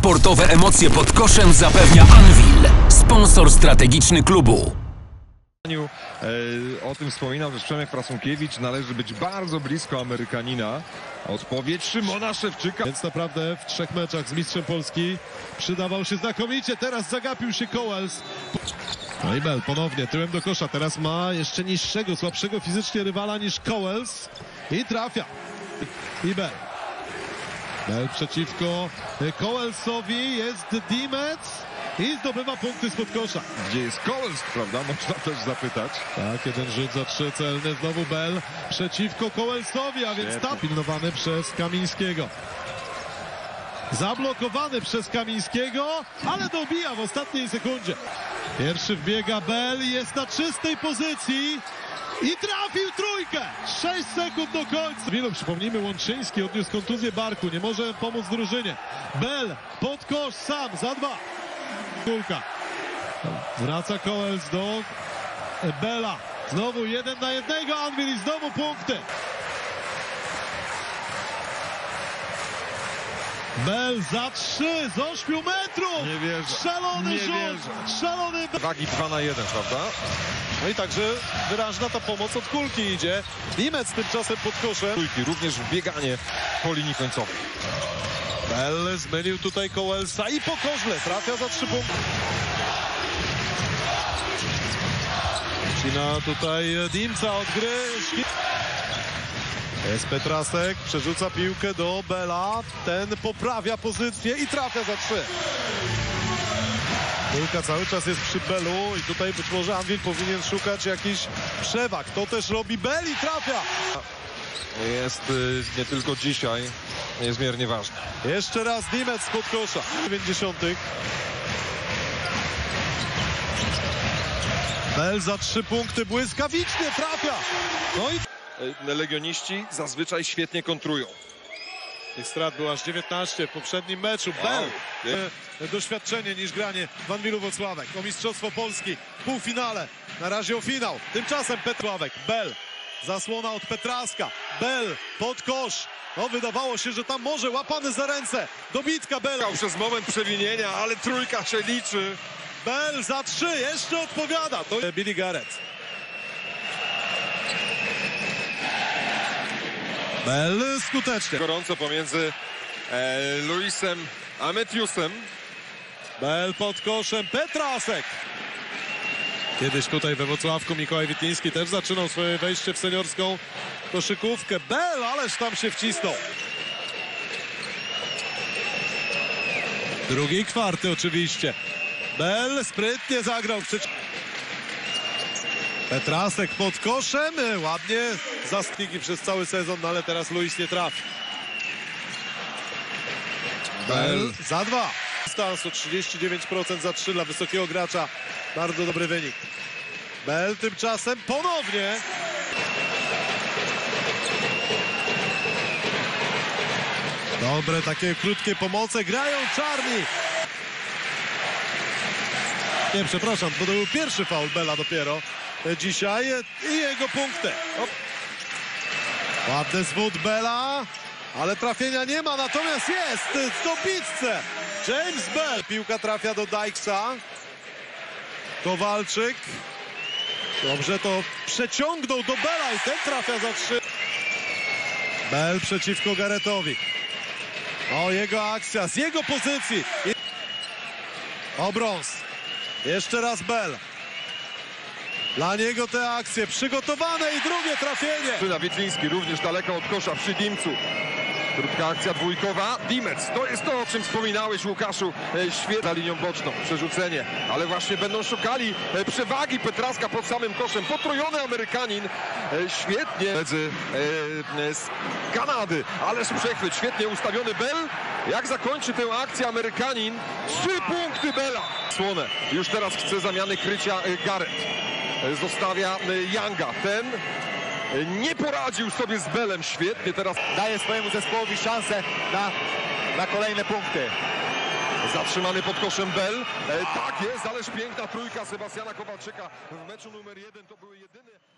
Sportowe emocje pod koszem zapewnia Anwil, sponsor strategiczny klubu. O tym wspominał też Przemek Frasunkiewicz. Należy być bardzo blisko Amerykanina. Odpowiedź Szymona Szewczyka. Więc naprawdę w 3 meczach z mistrzem Polski przydawał się znakomicie. Teraz zagapił się Cowells. No i Bell ponownie tyłem do kosza. Teraz ma jeszcze niższego, słabszego fizycznie rywala niż Cowells. I trafia. I Bell. Bell przeciwko Cowellsowi. Jest Dimec. I zdobywa punkty spod kosza. Gdzie jest Cowells, prawda? Można też zapytać. Tak, jeden rzut za 3 celny. Znowu Bell przeciwko Cowellsowi, a więc tam pilnowany przez Kamińskiego. Zablokowany przez Kamińskiego, ale dobija w ostatniej sekundzie. Pierwszy wbiega Bell, jest na czystej pozycji i trafił trójkę. 6 sekund do końca. Wielu, przypomnijmy, Łączyński odniósł kontuzję barku, nie może pomóc drużynie. Bell pod kosz sam za 2. Kulka. Wraca Cowells do Bella. Znowu 1 na 1, Anwil i znowu punkty. Bell za 3 z 8 metrów. Nie wierzę. Szalony Nie rzut. wierzę. Szalony. Wagi 2 na 1, prawda? No i także wyraźna ta pomoc od kulki idzie. Dimec tymczasem pod koszem. Trójki, również wbieganie po linii końcowej. Bell zmylił tutaj Cowellsa i po koźle trafia za 3 punkty. Cina tutaj Dimca od gry. Jest Petrasek, przerzuca piłkę do Bella. Ten poprawia pozycję i trafia za 3. Kulka cały czas jest przy Bellu i tutaj być może Anwil powinien szukać jakichś przewag. To też robi Bell i trafia. Jest nie tylko dzisiaj niezmiernie ważny. Jeszcze raz Dimec spod kosza. 90. Bell za 3 punkty błyskawicznie trafia. No i Legioniści zazwyczaj świetnie kontrują. tych strat było aż 19 w poprzednim meczu. Wow. Bell doświadczenie niż granie w Anwilu Włocławek. O Mistrzostwo Polski w półfinale. Na razie o finał. Tymczasem Petrowek. Bell. Zasłona od Petraska. Bell pod kosz. No wydawało się, że tam może łapany za ręce. Dobitka Bella. Przez moment przewinienia, ale trójka się liczy. Bell za 3. Jeszcze odpowiada. To Billy Garrett. Bell skutecznie. Gorąco pomiędzy Luisem a Matthewsem. Bell pod koszem. Petrasek. Kiedyś tutaj we Włocławku Mikołaj Witliński też zaczynał swoje wejście w seniorską koszykówkę. Bell, ależ tam się wcisnął. Drugi kwarty oczywiście. Bell sprytnie zagrał Petrasek pod koszem. Ładnie zastniki przez cały sezon, no ale teraz Luis nie trafi. Bell za 2. Dystansu 39% za 3 dla wysokiego gracza. Bardzo dobry wynik. Bell tymczasem ponownie. Dobre takie krótkie pomoce. Grają czarni. Nie, przepraszam, bo to był pierwszy faul Bella dopiero dzisiaj i jego punkty. Ładny zwód Bella, ale trafienia nie ma, natomiast jest w dobitce. James Bell. Piłka trafia do Dykesa. Kowalczyk. Dobrze to przeciągnął do Bella i ten trafia za 3. Bell przeciwko Garrettowi. O, jego akcja z jego pozycji. O, brąz. Jeszcze raz Bell. Dla niego te akcje przygotowane i drugie trafienie. Witliński również daleko od kosza przy Dimcu. Krótka akcja dwójkowa. Dimec, to jest to, o czym wspominałeś, Łukaszu. Świetnie za linią boczną, przerzucenie. Ale właśnie będą szukali przewagi Petraska pod samym koszem. Potrojony Amerykanin. Świetnie. Z Kanady, ależ przechwyt. Świetnie ustawiony Bell. Jak zakończy tę akcję Amerykanin? 3 punkty Bella. Słonę. Już teraz chce zamiany krycia Garrett. Zostawia Younga. Ten nie poradził sobie z Bellem świetnie. Teraz daje swojemu zespołowi szansę na kolejne punkty. Zatrzymany pod koszem Bell. Tak jest, ależ piękna trójka Sebastiana Kowalczyka w meczu numer 1. To były jedyne...